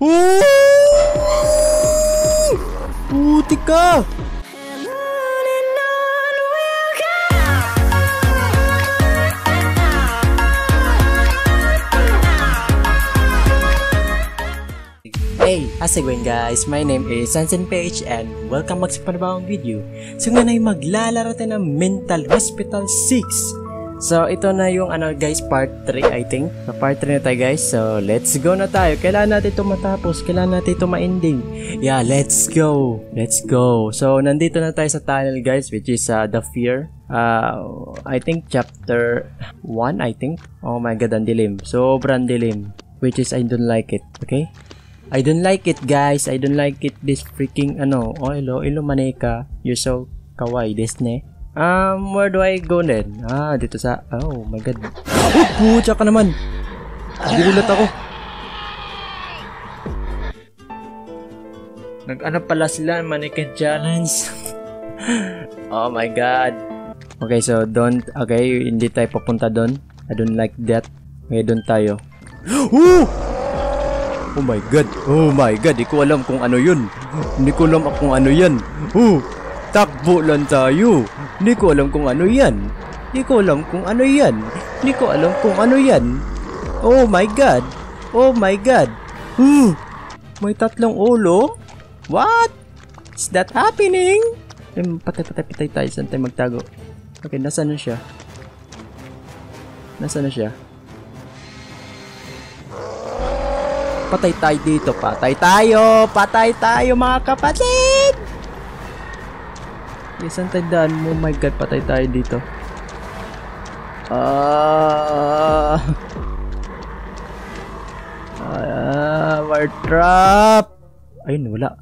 Puti ka! Hey, how's it going guys? My name is Sansen Page and welcome back sa panibawang video. So ngayon ay maglalaro tayo ng Mental Hospital 6. So ito na yung guys, part 3 I think. So part 3 na tayo guys. So let's go na tayo. Kailangan natin ito matapos. Kailangan natin ito ma-ending. Yeah, let's go. Let's go. So nandito na tayo sa tunnel guys, which is The Fear. I think chapter 1 I think. Oh my god, ang dilim. Sobrang dilim. Which is I don't like it. Okay? I don't like it guys. I don't like it. This freaking Oh hello maneka. You're so kawaii desne. Where do I go then? Dito sa oh my god. Pucha ka naman. Ginulat ako. Nag-ano pala sila, mannequin challenge. Oh my god. Okay, so okay, hindi tayo papunta doon. I don't like that. Okay, doon tayo. Oh my god. Oh my god. Di ko alam kung ano yun. Hindi ko alam kung ano yan. Takbo lang tayo. Hindi ko alam kung ano yan. Hindi ko alam kung ano yan. Hindi ko alam kung ano yan. Oh my god. Oh my god. May tatlong ulo? What? Is that happening? Patay tayo. Saan tayo magtago? Okay, nasaan na siya? Nasaan na siya? Patay tayo dito. Patay tayo. Patay tayo mga kapatid. Isang tandaan mo. Oh my god. Patay tayo dito. We're trapped. Ayun. Wala.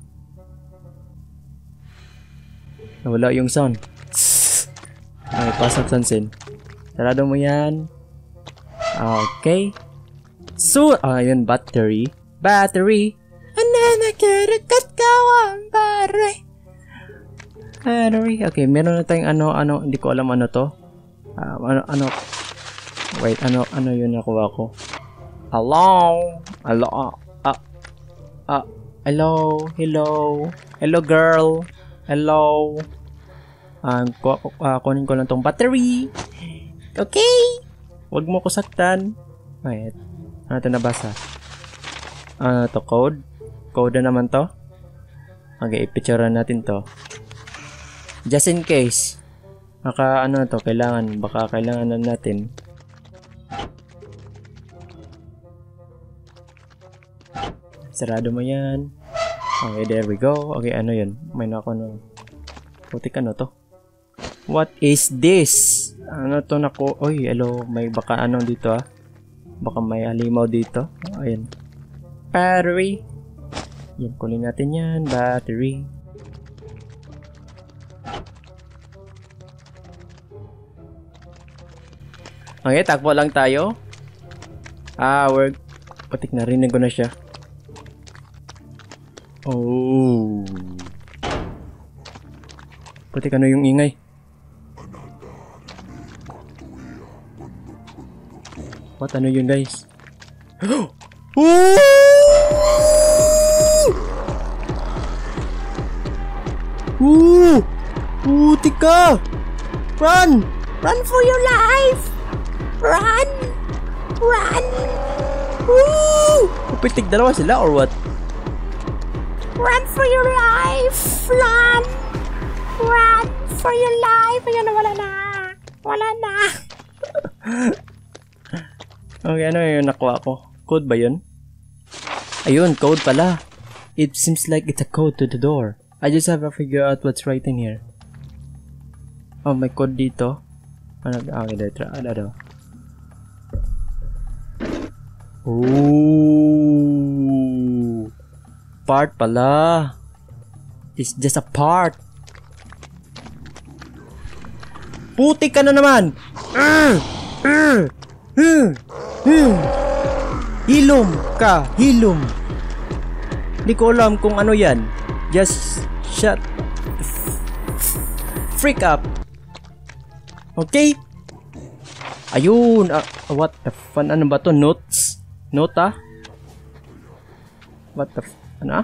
Nawala yung sound. Okay. Pasok Sansen. Sarado mo yan. Okay. So, ayun. Battery. Battery. Ananakirakat kawang battery. Okay, meron na tayong hindi ko alam ano to. Wait, ano yun nakuha ko? Hello? Hello girl. Hello. Kunin ko lang tong battery. Okay. Wag mo ko saktan. Wait. Ano ito nabasa? To code? Code na naman to? Okay, ipicturean natin to. Just in case. Baka to, baka kailangan na natin. Sarado mo yan. Okay, there we go. Okay, ano yun? May nako putik to? What is this? Ano to nako? Oy, hello. May baka dito Baka may halimaw dito. Ayan. Battery. Yan, kunin natin yan. Battery. Okay, takbo lang tayo. Patik narinig ko na siya. Oh. Patik yung ingay. What? Ano yun guys? Putik ka! Run! Run for your life! Run! Run! Pupitik dalawa sila or what? Run for your life! Run! Run for your life! Ayan na, wala na! Wala na! Okay, ano yung nakuha ko? Code ba yun? Ayun, code pala. It seems like it's a code to the door. I just have to figure out what's writing here. Oh, may code dito. Okay, dito. Oh, part pala. It's just a part. Putik ka na naman. Hilom ka, hilom. Hindi ko alam kung ano yan. Just shut freak up. Okay? Ayun. What the fun? Ano ba to? Notes? Nota? What the ano?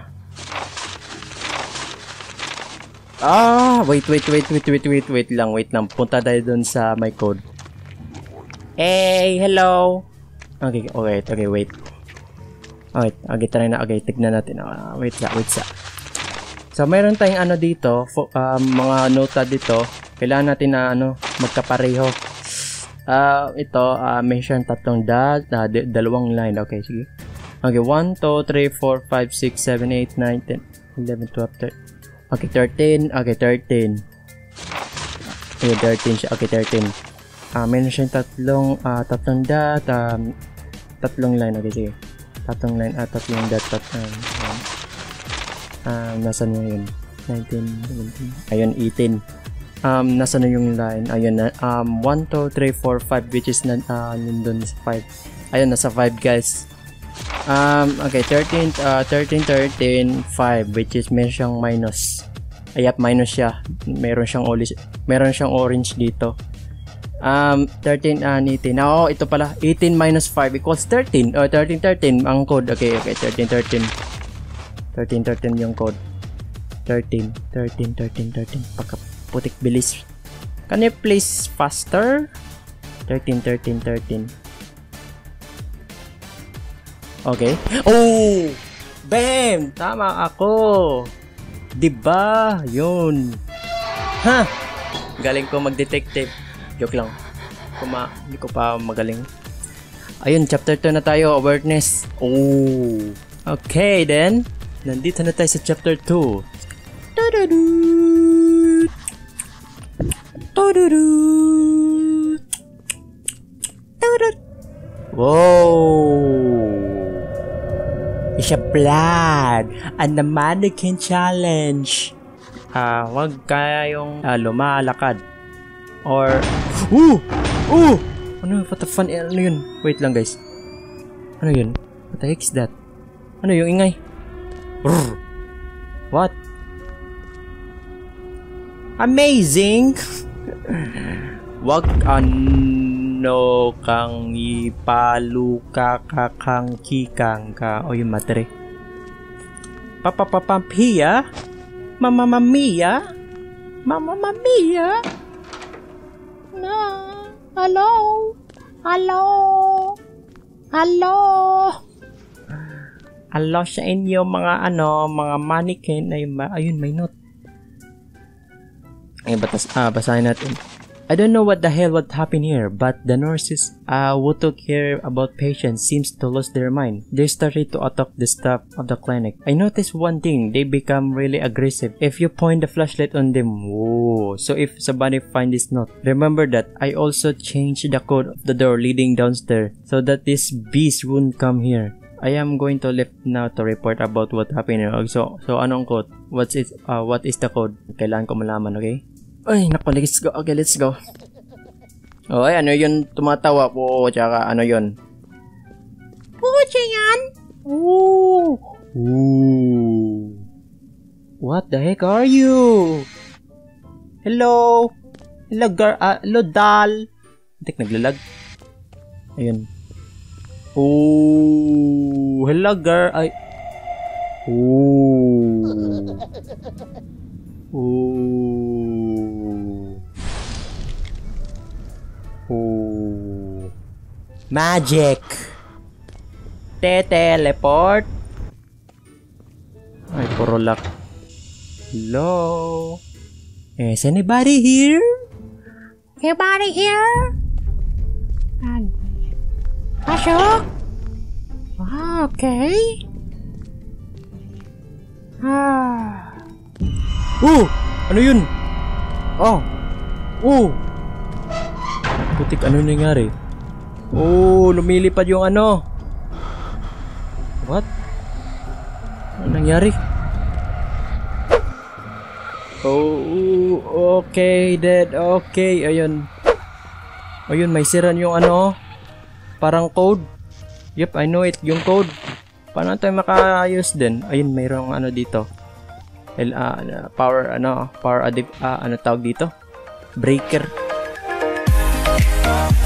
Wait lang. Punta tayo dun sa my code. Hey, hello. Okay, wait. Okay, try na. Okay, tignan natin. Wait sa. So, mayroon tayong ano dito, mga nota dito. Kailangan natin na magkapareho. Ito, may siyang tatlong dalawang line. Okay, sige. Okay, 1, 2, 3, 4, 5, 6, 7, 8, 9, 10, 11, 12, 13. Okay, 13. Okay, 13. Okay, 13 siya. Okay, 13. Meron siyang tatlong line. Okay, sige. Tatlong line, tatlong dot, nasa na yun? 19, 17. Ayun, 18. Nasa na yung line? Ayun na. 1, 2, 3, 4, 5, which is nandun sa 5. Ayun, nasa 5, guys. Okay, 13, 5, which is meron siyang minus. Ayap, minus siya. Meron siyang orange dito. 13, 18. Ito pala. 18 minus 5 equals 13. 13 ang code. Okay, 13 yung code. 13. Pagkaputik bilis. Can you please faster? 13. Okay. Oh! Bam! Tama ako! Diba? Yun. Ha! Galing ko mag-detective. Joke lang. Hindi ko pa magaling. Ayun, chapter 2 na tayo. Awareness. Oh! Okay, then. Nandito na tayo sa chapter 2. Wow! It's a blood and the mannequin challenge. Wag kayong lumalakad. Or... Ano? What the fun? Ano yun? Wait lang, guys. Ano yun? What the heck is that? Ano yung ingay? Brrr. What? Amazing! Wag kang ipaluka kang kikang ka. O yung matre. Papapapampiya? Mamamamia? Mamamamia? Na. Hello? Hello sa inyo mga mga mannequin. Ayun, may note. Ay, basahin natin. I don't know what the hell would happen here, but the nurses who took care about patients seems to lose their mind. They started to attack the staff of the clinic. I noticed one thing, they become really aggressive if you point the flashlight on them. Whoa. So if somebody find this note, remember that I also changed the code of the door leading downstairs so that this beast won't come here. I am going to left now to report about what happened here. So anong code? What is the code? Kailangan ko malaman, okay? Ay, naku, let's go. Okay, let's go. Oh, ay, ano yun? Tumatawa po, tsaka ano yun? Pucha yan? Ooh. What the heck are you? Hello? Hello, girl? Hello, doll? Tek, naglalag. Ayun. Oh, hello, girl. Ay. Magic. Teleport. Ay, puro luck. Hello? Is anybody here? Anybody here? Pasok? Okay. Ano yun? Putik, ano nangyari? Lumilipad yung ano. What? Ano nangyari? Okay, dead. Okay, ayun. Ayun, may siran yung ano. Parang code. Yep, I know it. Yung code. Paano tayo makaayos din? Ayun, mayroong ano dito. Power tawag dito? Breaker.